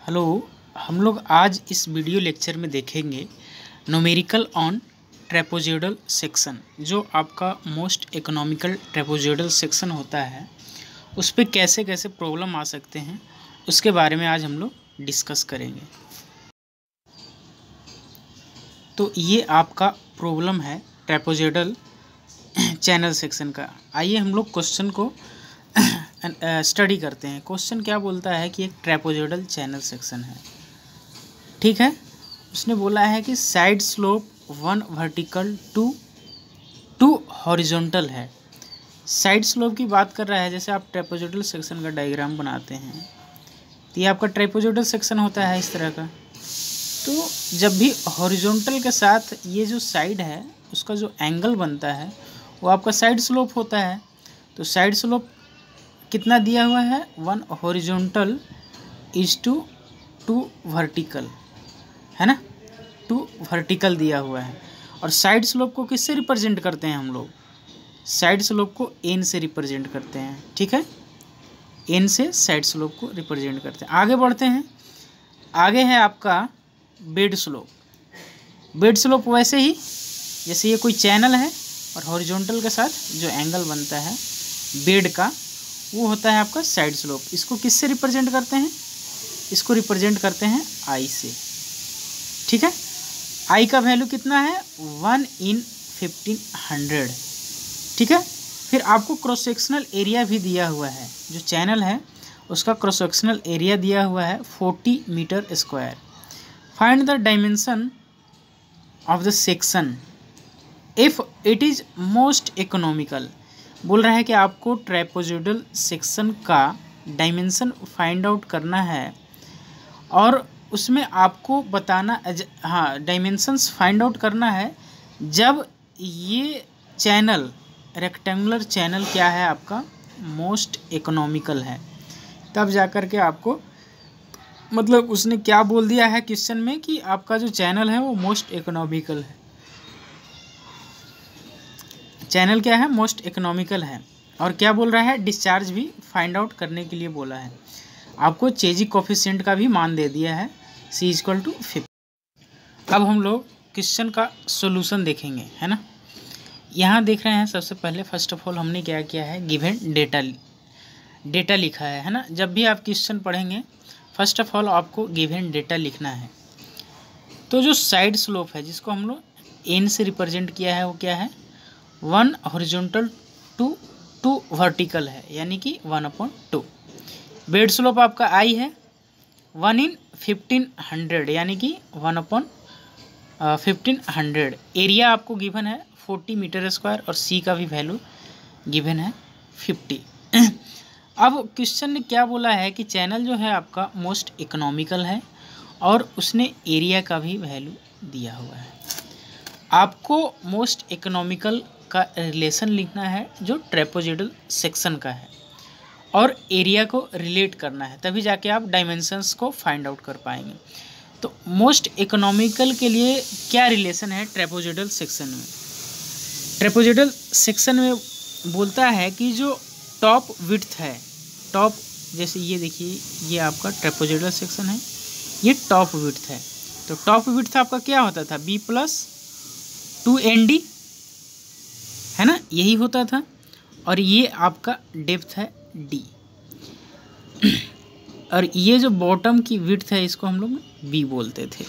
Hello. हम लोग आज इस वीडियो लेक्चर में देखेंगे न्यूमेरिकल ऑन ट्रेपेजोइडल सेक्शन। जो आपका मोस्ट इकोनॉमिकल ट्रेपेजोइडल सेक्शन होता है उस पर कैसे कैसे प्रॉब्लम आ सकते हैं उसके बारे में आज हम लोग डिस्कस करेंगे। तो ये आपका प्रॉब्लम है ट्रेपेजोइडल चैनल सेक्शन का। आइए हम लोग क्वेश्चन को स्टडी करते हैं। क्वेश्चन क्या बोलता है कि एक ट्रेपेजोइडल चैनल सेक्शन है, ठीक है। उसने बोला है कि side slope 1 vertical to horizontal है। साइड स्लोप की बात कर रहा है। जैसे आप ट्रेपेजोइडल सेक्शन का डायग्राम बनाते हैं तो ये आपका ट्रेपेजोइडल सेक्शन होता है इस तरह का। तो जब भी हॉरिजॉन्टल के साथ ये जो साइड है उसका जो एंगल बनता है वो आपका साइड स्लोप होता है। तो साइड स्लोप कितना दिया हुआ है, 1 हॉरिजॉन्टल इज टू 2 वर्टिकल, है ना। 2 वर्टिकल दिया हुआ है। और साइड स्लोप को किससे रिप्रेजेंट करते हैं हम लोग? साइड स्लोप को एन से रिप्रेजेंट करते हैं, ठीक है। एन से साइड स्लोप को रिप्रेजेंट करते हैं। आगे बढ़ते हैं। आगे है आपका बेड स्लोप। बेड स्लोप वैसे ही जैसे ये कोई चैनल है और हॉरिजॉन्टल के साथ जो एंगल बनता है बेड का वो होता है आपका साइड स्लोप। इसको किससे रिप्रेजेंट करते हैं? इसको रिप्रेजेंट करते हैं आई से, ठीक है। आई का वैल्यू कितना है? 1/1500, ठीक है। फिर आपको क्रॉस सेक्शनल एरिया भी दिया हुआ है। जो चैनल है उसका क्रॉस सेक्शनल एरिया दिया हुआ है 40 metre square. Find the dimension of the section if it is most economical. बोल रहा है कि आपको ट्रेपेजोइडल सेक्शन का डायमेंशन फाइंड आउट करना है और उसमें आपको बताना, हाँ, डायमेंशंस फाइंड आउट करना है जब ये चैनल रेक्टेंगुलर चैनल क्या है आपका मोस्ट इकोनॉमिकल है। तब जाकर के आपको मतलब उसने क्या बोल दिया है क्वेश्चन में कि आपका जो चैनल है वो मोस्ट इकोनॉमिकल है। चैनल क्या है? मोस्ट इकोनॉमिकल है। और क्या बोल रहा है? डिस्चार्ज भी फाइंड आउट करने के लिए बोला है। आपको चेजिक कोफिशिएंट का भी मान दे दिया है C=50। अब हम लोग क्वेश्चन का सॉल्यूशन देखेंगे, है ना। यहाँ देख रहे हैं सबसे पहले फर्स्ट ऑफ ऑल हमने क्या किया है, गिवन डेटा लिखा है ना। जब भी आप क्वेश्चन पढ़ेंगे फर्स्ट ऑफ ऑल आपको गिवन डेटा लिखना है। तो जो साइड स्लोप है जिसको हम लोग एन से रिप्रेजेंट किया है वो क्या है, 1 हॉरिजॉन्टल टू 2 वर्टिकल है, यानी कि 1/2। बेड स्लोप आपका आई है 1/1500, यानी कि 1/1500। एरिया आपको गिवन है 40 मीटर स्क्वायर और सी का भी वैल्यू गिवन है 50। अब क्वेश्चन ने क्या बोला है कि चैनल जो है आपका मोस्ट इकोनॉमिकल है और उसने एरिया का भी वैल्यू दिया हुआ है। आपको मोस्ट इकोनॉमिकल का रिलेशन लिखना है जो ट्रेपेजोइडल सेक्शन का है और एरिया को रिलेट करना है, तभी जाके आप डायमेंशंस को फाइंड आउट कर पाएंगे। तो मोस्ट इकोनॉमिकल के लिए क्या रिलेशन है ट्रेपेजोइडल सेक्शन में? ट्रेपेजोइडल सेक्शन में बोलता है कि जो टॉप विड्थ है, टॉप, जैसे ये देखिए ये आपका ट्रेपेजोइडल सेक्शन है, ये टॉप विड्थ है। तो टॉप विड्थ आपका क्या होता था? B+2ND, है ना, यही होता था। और ये आपका डेप्थ है D। और ये जो बॉटम की विड्थ है इसको हम लोग B बोलते थे।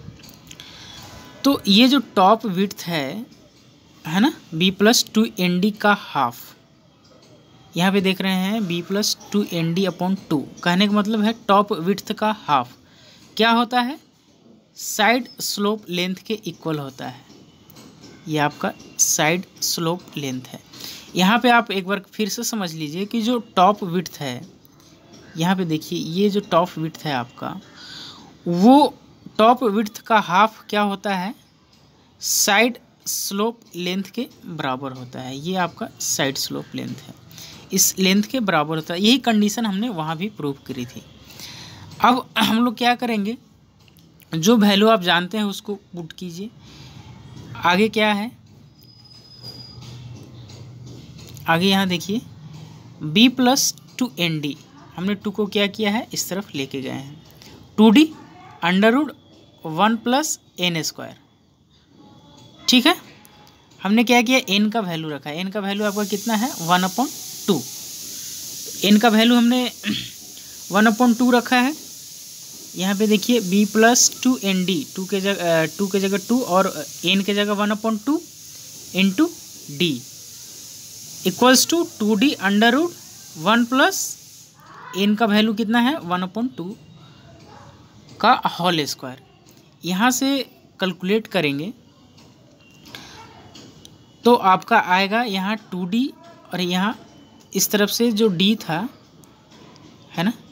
तो ये जो टॉप विड्थ है ना, B+2ND का हाफ, यहाँ पे देख रहे हैं B+2ND/2। कहने का मतलब है टॉप विड्थ का हाफ क्या होता है, साइड स्लोप लेंथ के इक्वल होता है। ये आपका साइड स्लोप लेंथ है। यहाँ पे आप एक बार फिर से समझ लीजिए कि जो टॉप विड्थ है, यहाँ पे देखिए ये जो टॉप विड्थ है आपका, वो टॉप विड्थ का हाफ क्या होता है, साइड स्लोप लेंथ के बराबर होता है। ये आपका साइड स्लोप लेंथ है, इस लेंथ के बराबर होता है। यही कंडीशन हमने वहाँ भी प्रूव करी थी। अब हम लोग क्या करेंगे, जो वैल्यू आप जानते हैं उसको पुट कीजिए। आगे क्या है, आगे यहाँ देखिए B+2ND, हमने 2 को क्या किया है, इस तरफ लेके गए हैं 2d √1 + n²। ठीक है, हमने क्या किया, n का वैल्यू रखा है। n का वैल्यू आपका कितना है 1/2। n का वैल्यू हमने 1/2 रखा है। यहाँ पे देखिए b + 2nd, 2 के जगह 2 और n के जगह 1/2 × d equals to 2d √1 + n का वैल्यू कितना है 1/2 का होल स्क्वायर। यहाँ से कैलकुलेट करेंगे तो आपका आएगा यहाँ 2d और यहाँ इस तरफ से जो d था, है ना,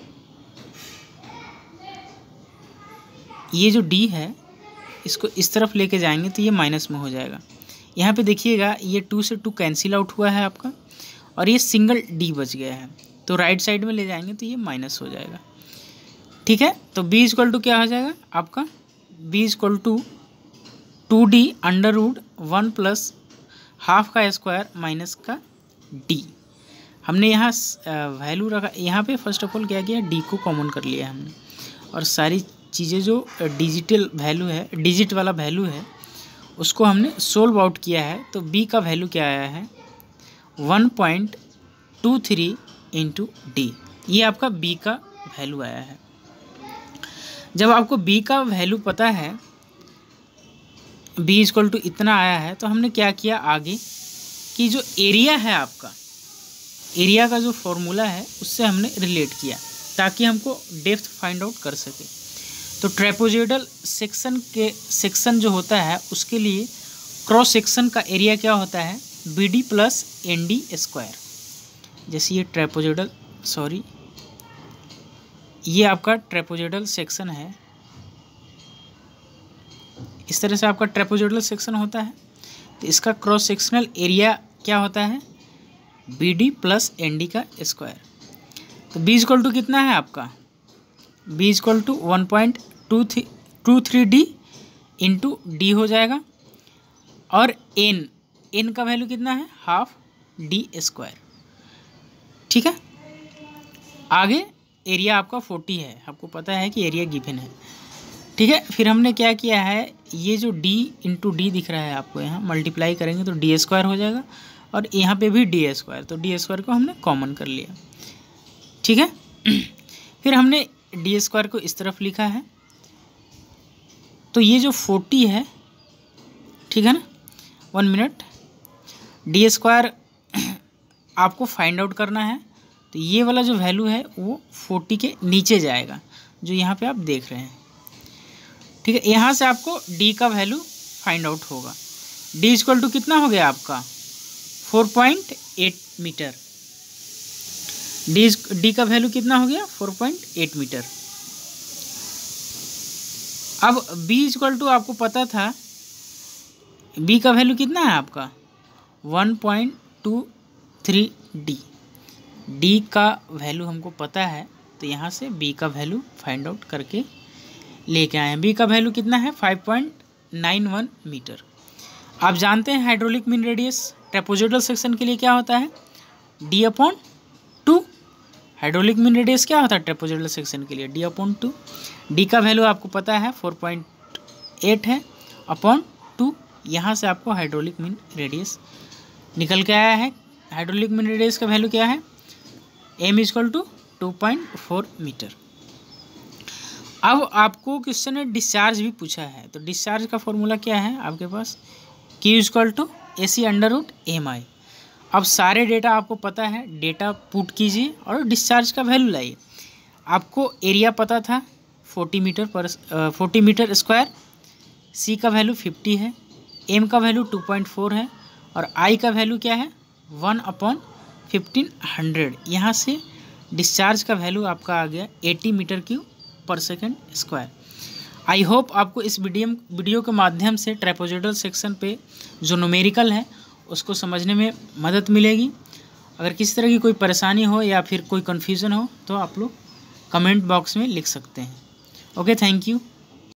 ये जो d है इसको इस तरफ लेके जाएंगे तो ये माइनस में हो जाएगा। यहाँ पे देखिएगा ये 2 से 2 कैंसिल आउट हुआ है आपका और ये सिंगल d बच गया है, तो राइट साइड में ले जाएंगे तो ये माइनस हो जाएगा। ठीक है, तो b = क्या हो जाएगा आपका, b = 2d √1 + ½ का स्क्वायर माइनस का d। हमने यहाँ वैल्यू रखा, यहाँ पे फर्स्ट ऑफ ऑल क्या किया, d को कॉमन कर लिया हमने और सारी चीज़ें जो डिजिटल वैल्यू है, डिजिट वाला वैल्यू है, उसको हमने सोल्व आउट किया है। तो b का वैल्यू क्या आया है 1.23 × d। ये आपका b का वैल्यू आया है। जब आपको b का वैल्यू पता है, b = इतना आया है, तो हमने क्या किया आगे कि जो एरिया है आपका, एरिया का जो फॉर्मूला है उससे हमने रिलेट किया ताकि हमको डेप्थ फाइंड आउट कर सके। तो ट्रेपोजोइडल सेक्शन जो होता है उसके लिए क्रॉस सेक्शन का एरिया क्या होता है BD + ND²। जैसे ये ट्रेपोजोइडल, सॉरी, ये आपका ट्रेपोजोइडल सेक्शन है, इस तरह से आपका ट्रेपोजोइडल सेक्शन होता है। तो इसका क्रॉस सेक्शनल एरिया क्या होता है BD + ND²। तो b = कितना है आपका, b = 1.23d × d हो जाएगा और n का वैल्यू कितना है ½ d²। ठीक है, आगे एरिया आपका 40 है, आपको पता है कि एरिया गिवन है। ठीक है, फिर हमने क्या किया है, ये जो d × d दिख रहा है आपको, यहाँ मल्टीप्लाई करेंगे तो d² हो जाएगा और यहाँ पे भी d², तो d² को हमने कॉमन कर लिया। ठीक है, फिर हमने d² को इस तरफ लिखा है, तो ये जो 40 है, ठीक है ना, 1 मिनट, d² आपको फाइंड आउट करना है। तो ये वाला जो वैल्यू है वो 40 के नीचे जाएगा, जो यहाँ पे आप देख रहे हैं। ठीक है, यहाँ से आपको d का वैल्यू फाइंड आउट होगा। d = कितना हो गया आपका 4.8 मीटर। d का वैल्यू कितना हो गया 4.8 मीटर। अब b = आपको पता था, b का वैल्यू कितना है आपका 1.23d। d का वैल्यू हमको पता है, तो यहाँ से b का वैल्यू फाइंड आउट करके लेके आए हैं। b का वैल्यू कितना है 5.91 मीटर। आप जानते हैं hydraulic mean radius trapezoidal section के लिए क्या होता है d/2। हाइड्रोलिक मीन रेडियस क्या होता है ट्रेपोजोइडल सेक्शन के लिए d/2। d का वैल्यू आपको पता है 4.8 है /2। यहाँ से आपको हाइड्रोलिक मीन रेडियस निकल के आया है। हाइड्रोलिक मीन रेडियस का वैल्यू क्या है m = 2.4 मीटर। अब आपको क्वेश्चन में डिस्चार्ज भी पूछा है, तो डिस्चार्ज का फॉर्मूला क्या है आपके पास Q = AC√mi। अब सारे डेटा आपको पता है, डेटा पुट कीजिए और डिस्चार्ज का वैल्यू लाइए। आपको एरिया पता था 40 मीटर स्क्वायर, C का वैल्यू 50 है, M का वैल्यू 2.4 है और I का वैल्यू क्या है 1/1500। यहाँ से डिस्चार्ज का वैल्यू आपका आ गया 80 m³/s²। आई होप आपको इस वीडियो के माध्यम से ट्रेपोजोइडल सेक्शन पे जो न्यूमेरिकल है उसको समझने में मदद मिलेगी। अगर किसी तरह की कोई परेशानी हो या फिर कोई कन्फ्यूज़न हो तो आप लोग कमेंट बॉक्स में लिख सकते हैं। Okay, thank you.